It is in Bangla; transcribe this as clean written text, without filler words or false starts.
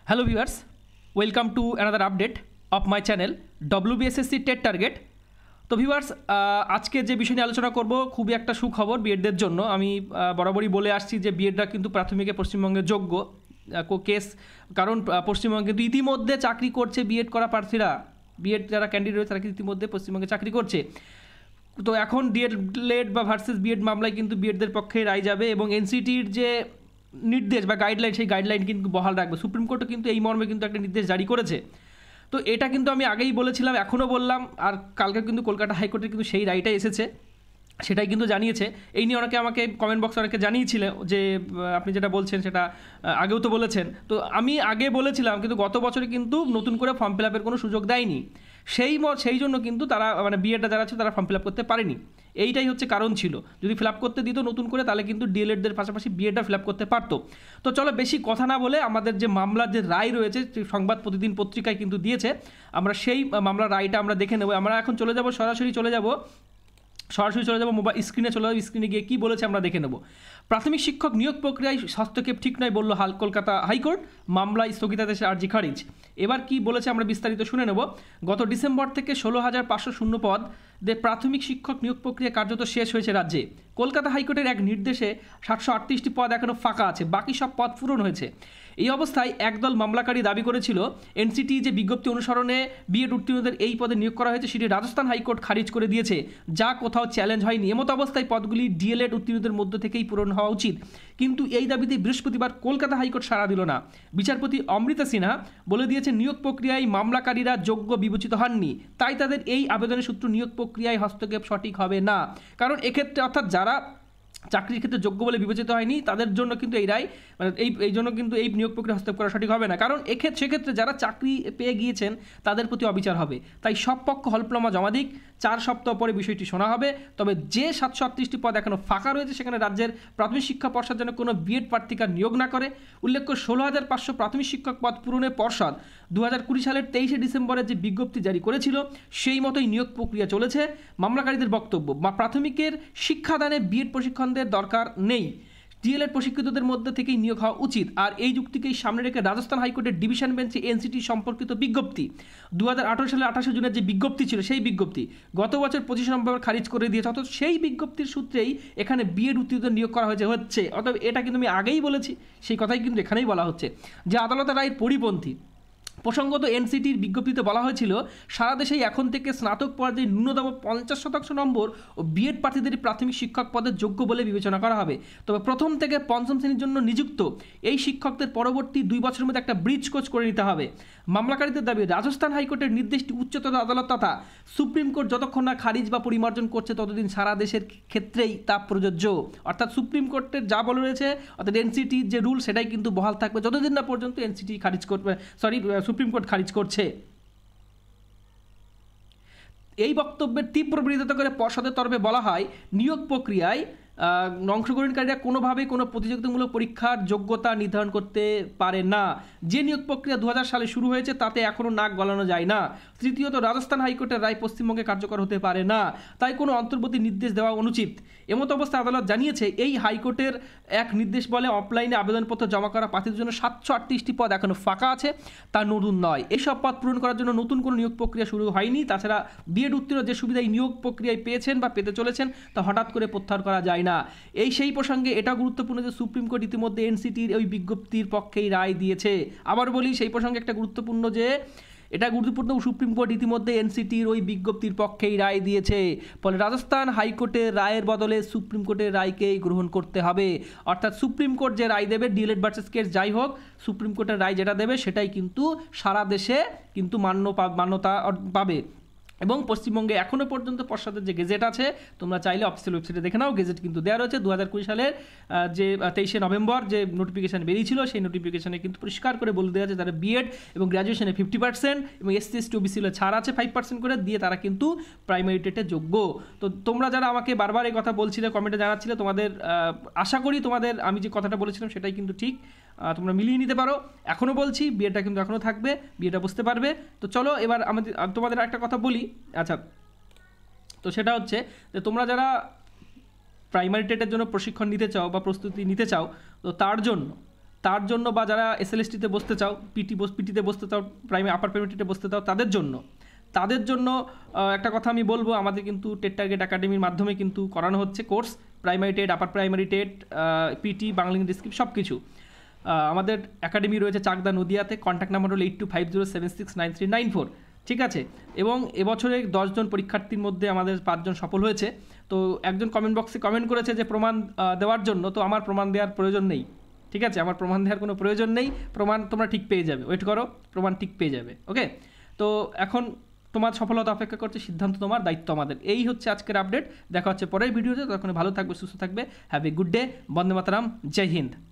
Hello viewers, welcome to another update of my channel WBSSSC TET target. তো ভিউয়ার্স, আজকে যে বিষয় নিয়ে আলোচনা করব খুবই একটা সুখবর বিএডদের জন্য। আমি বরাবরই বলে আসছি যে বিএডরা কিন্তু প্রাথমিকে পশ্চিমবঙ্গে যোগ্য কেস, কারণ পশ্চিমবঙ্গে কিন্তু ইতিমধ্যে চাকরি করছে বিএড করা প্রার্থীরা, বিএড যারা ক্যান্ডিডেট রয়েছে তারা কিন্তু ইতিমধ্যে পশ্চিমবঙ্গে চাকরি করছে। তো এখন ডিএলএড বা ভার্সেস বিএড মামলায় কিন্তু বিএডদের পক্ষে রায় যাবে এবং এনসিটির যে নির্দেশ বা গাইডলাইন, সেই গাইডলাইন কিন্তু বহাল রাখবে। সুপ্রিম কোর্টও কিন্তু এই মর্মে কিন্তু একটা নির্দেশ জারি করেছে। তো এটা কিন্তু আমি আগেই বলেছিলাম, এখনও বললাম, আর কালকে কিন্তু কলকাতা হাইকোর্টের কিন্তু সেই রায়টাই এসেছে, সেটাই কিন্তু জানিয়েছে। এই নিয়ে অনেকে আমাকে কমেন্ট বক্সে অনেকে জানিয়েছিল যে আপনি যেটা বলছেন সেটা আগেও তো বলেছেন। তো আমি আগে বলেছিলাম, কিন্তু গত বছরে কিন্তু নতুন করে ফর্ম ফিল আপের কোনো সুযোগ দেয়নি, সেই জন্য কিন্তু তারা মানে বিএডটা যারা আছে তারা ফর্ম ফিল আপ করতে পারেনি। এইটাই হচ্ছে কারণ ছিল। যদি ফিল আপ করতে দিত নতুন করে, তাহলে কিন্তু ডিএলএডদের পাশাপাশি বিএডটা ফিল আপ করতে পারতো। তো চলো বেশি কথা না বলে, আমাদের যে মামলার যে রায় রয়েছে, সংবাদ প্রতিদিন পত্রিকায় কিন্তু দিয়েছে, আমরা সেই মামলার রায়টা আমরা দেখে নেব। আমরা এখন সরাসরি চলে যাব মোবাইল স্ক্রিনে চলে যাবো। স্ক্রিনে গিয়ে কী বলেছে আমরা দেখে নেব। প্রাথমিক শিক্ষক নিয়োগ প্রক্রিয়ায় হস্তক্ষেপ ঠিক নয় বলল কলকাতা হাইকোর্ট, মামলায় স্থগিতাদেশের আর্জি খারিজ। এবার কি বলেছে আমরা বিস্তারিত শুনে নেব। গত ডিসেম্বর থেকে 16,500 শূন্য পদ প্রাথমিক শিক্ষক নিয়োগ প্রক্রিয়া কার্যত শেষ হয়েছে রাজ্যে। কলকাতা হাইকোর্টের এক নির্দেশে 738টি পদ এখনও ফাঁকা আছে, বাকি সব পদ পূরণ হয়েছে। এই অবস্থায় একদল মামলাকারী দাবি করেছিল NCTE যে বিজ্ঞপ্তি অনুসরণে বিএড উত্তীর্ণদের এই পদে নিয়োগ করা হয়েছে সেটি রাজস্থান হাইকোর্ট খারিজ করে দিয়েছে, যা কোথাও চ্যালেঞ্জ হয়নি। এমত অবস্থায় পদগুলি ডিএলএড উত্তীর্ণদের মধ্য থেকেই পূরণ হওয়া উচিত, কিন্তু এই দাবিতে বৃহস্পতিবার কলকাতা হাইকোর্ট সাড়া দিল না। বিচারপতি অমৃতা সিনহা বলে দিয়েছে নিয়োগ প্রক্রিয়ায় মামলাকারীরা যোগ্য বিবেচিত হননি, তাই তাদের এই আবেদনের সূত্র নিয়োগ প্রক্রিয়ায় হস্তক্ষেপ সঠিক হবে না। কারণ এক্ষেত্রে অর্থাৎ যারা চাকরির ক্ষেত্রে যোগ্য বলে বিবেচিত হয়নি তাদের জন্য কিন্তু এই রায়, মানে এই জন্য কিন্তু এই নিয়োগ প্রক্রিয়া হস্তক্ষেপ করা সঠিক হবে না। কারণ সেক্ষেত্রে যারা চাকরি পেয়ে গিয়েছেন তাদের প্রতি অবিচার হবে। তাই সব পক্ষ হলফনামা জমা দিক, 4 সপ্তাহ পরে বিষয়টি শোনা হবে। তবে যে 738টি পদ এখনও ফাঁকা রয়েছে সেখানে রাজ্যের প্রাথমিক শিক্ষা পর্ষদ যেন কোনো বিএড প্রার্থীকে নিয়োগ না করে। উল্লেখ্য 16,500 প্রাথমিক শিক্ষক পদ পূরণে পর্ষদ 2020 সালের 23শে ডিসেম্বরে যে বিজ্ঞপ্তি জারি করেছিল সেই মতোই নিয়োগ প্রক্রিয়া চলেছে। মামলাকারীদের বক্তব্য, প্রাথমিকের শিক্ষাদানে বিএড প্রশিক্ষণদের দরকার নেই, ডিএলএড প্রশিক্ষিতদের মধ্যে থেকেই নিয়োগ হওয়া উচিত। আর এই যুক্তিকেই সামনে রেখে রাজস্থান হাইকোর্টের ডিভিশন বেঞ্চে এনসিটি সম্পর্কিত বিজ্ঞপ্তি 2018 সালের 28শে জুনের যে বিজ্ঞপ্তি ছিল সেই বিজ্ঞপ্তি গত বছর 25 নভেম্বর খারিজ করে দিয়েছে। অর্থাৎ সেই বিজ্ঞপ্তির সূত্রেই এখানে বিএড উত্তীর্ণদের নিয়োগ করা হচ্ছে। অর্থাৎ এটা কিন্তু আমি আগেই বলেছি, সেই কথাই কিন্তু এখানেই বলা হচ্ছে যে আদালতের রায়ের পরিপন্থী। প্রসঙ্গত এনসিটির বিজ্ঞপ্তিতে বলা হয়েছিল সারা দেশেই এখন থেকে স্নাতক পর্যায়ে ন্যূনতম 50% নম্বর ও বিএড প্রার্থীদের প্রাথমিক শিক্ষক পদের যোগ্য বলে বিবেচনা করা হবে। তবে প্রথম থেকে পঞ্চম শ্রেণীর জন্য নিযুক্ত এই শিক্ষকদের পরবর্তী 2 বছরের মধ্যে একটা ব্রিজ কোর্স করে নিতে হবে। মামলাকারীদের দাবি রাজস্থান হাইকোর্টের নির্দেশটি উচ্চতর আদালত তথা সুপ্রিম কোর্ট যতক্ষণ না খারিজ বা পরিমার্জন করছে ততদিন সারা দেশের ক্ষেত্রেই তা প্রযোজ্য। অর্থাৎ সুপ্রিম কোর্টের যা বলে রয়েছে, অর্থাৎ এনসিটির যে রুল সেটাই কিন্তু বহাল থাকবে যতদিন না পর্যন্ত এনসিটি খারিজ করবে, সুপ্রিম কোর্ট খারিজ করছে। এই বক্তব্যের তীব্র বিরোধিতা করে পর্ষদের তরফে বলা হয় নিয়োগ প্রক্রিয়ায় অংশগ্রহণকারীরা কোনোভাবেই কোনো প্রতিযোগিতামূলক পরীক্ষার যোগ্যতা নির্ধারণ করতে পারে না। যে নিয়োগ প্রক্রিয়া 2000 সালে শুরু হয়েছে তাতে এখনও নাক গলানো যায় না। তৃতীয়ত রাজস্থান হাইকোর্টের রায় পশ্চিমবঙ্গে কার্যকর হতে পারে না, তাই কোনো অন্তর্বর্তী নির্দেশ দেওয়া অনুচিত। এমত অবস্থায় আদালত জানিয়েছে এই হাইকোর্টের এক নির্দেশ বলে অফলাইনে আবেদনপত্র জমা করা প্রার্থীদের জন্য 738টি পদ এখনও ফাঁকা আছে, তা নতুন নয়। এইসব পদ পূরণ করার জন্য নতুন কোনো নিয়োগ প্রক্রিয়া শুরু হয়নি। তাছাড়া বিএড উত্তীর্ণ যে সুবিধা এই নিয়োগ প্রক্রিয়ায় পেয়েছেন বা পেতে চলেছেন তা হঠাৎ করে প্রত্যাহার করা যায় না। সেই প্রসঙ্গে এটা গুরুত্বপূর্ণ যে সুপ্রিম কোর্ট ইতিমধ্যে এনসিটির ওই বিজ্ঞপ্তির পক্ষেই রায় দিয়েছে। আবার বলি, সেই প্রসঙ্গে একটা গুরুত্বপূর্ণ সুপ্রিম কোর্ট ইতিমধ্যে এনসিটির ওই বিজ্ঞপ্তির পক্ষেই রায় দিয়েছে। ফলে রাজস্থান হাইকোর্টের রায়ের বদলে সুপ্রিম কোর্টের রায়কেই গ্রহণ করতে হবে। অর্থাৎ সুপ্রিম কোর্ট যে রায় দেবে, ডিএলএড ভার্সেস কেস যাই হোক, সুপ্রিম কোর্টের রায় যেটা দেবে সেটাই কিন্তু সারা দেশে কিন্তু মান্যতা পাবে। এবং পশ্চিমবঙ্গে এখনও পর্যন্ত পর্ষদের যে গেজেট আছে, তোমরা চাইলে অফিসিয়াল ওয়েবসাইটে দেখে নাও, গেজেট কিন্তু দেওয়া রয়েছে। 2020 সালের যে 23শে নভেম্বর যে নোটিফিকেশান বেরিয়েছিল সেই নোটিফিকেশানে কিন্তু পরিষ্কার করে বলে দেওয়া আছে তারা বিএড এবং গ্র্যাজুয়েশনে 50% এবং SC/ST OBC ছাড় আছে 5% করে দিয়ে তারা কিন্তু প্রাইমারি টেটে যোগ্য। তো তোমরা যারা আমাকে বারবার এই কথা বলছিলে, কমেন্টে জানাচ্ছিলে, তোমাদের আশা করি তোমাদের আমি যে কথাটা বলেছিলাম সেটাই কিন্তু ঠিক, তোমরা মিলিয়ে নিতে পারো। এখনও বলছি বিএডটা কিন্তু এখনও থাকবে, বিএডটা বুঝতে পারবে। তো চলো এবার তোমাদের একটা কথা বলি। আচ্ছা, তো সেটা হচ্ছে যে তোমরা যারা প্রাইমারি টেটের জন্য প্রশিক্ষণ নিতে চাও বা প্রস্তুতি নিতে চাও, তো তার জন্য তার জন্য, বা যারা এসএলএসটিতে বসতে চাও, পিটিতে বসতে চাও, আপার প্রাইমারিতে বসতে চাও, তাদের জন্য একটা কথা আমি বলবো, আমাদের কিন্তু টেট টার্গেট একাডেমির মাধ্যমে কিন্তু করানো হচ্ছে course, primary TET, upper primary TET, PT, Bangla English descript সব কিছু। আমাদের একাডেমি রয়েছে চাকদা নদিয়াতে, কন্ট্যাক্ট নাম্বার হলো 8250769394, ঠিক আছে। এবং এবছরে 10 জন পরীক্ষার্থীর মধ্যে আমাদের 5 জন সফল হয়েছে। তো একজন কমেন্ট বক্সে কমেন্ট করেছে যে প্রমাণ দেওয়ার জন্য, তো আমার প্রমাণ দেওয়ার প্রয়োজন নেই, ঠিক আছে, আমার প্রমাণ দেওয়ার কোনো প্রয়োজন নেই, প্রমাণ তোমরা ঠিক পেয়ে যাবে, ওয়েট করো, প্রমাণ ঠিক পেয়ে যাবে, ওকে। তো এখন তোমার সফলতা অপেক্ষা করছে, সিদ্ধান্ত তোমার, দায়িত্ব আমাদের। এই হচ্ছে আজকের আপডেট, দেখা হচ্ছে পরের ভিডিওতে, তখন ভালো থাকবে, সুস্থ থাকবে, have a good day, Vande Mataram, জয় হিন্দ।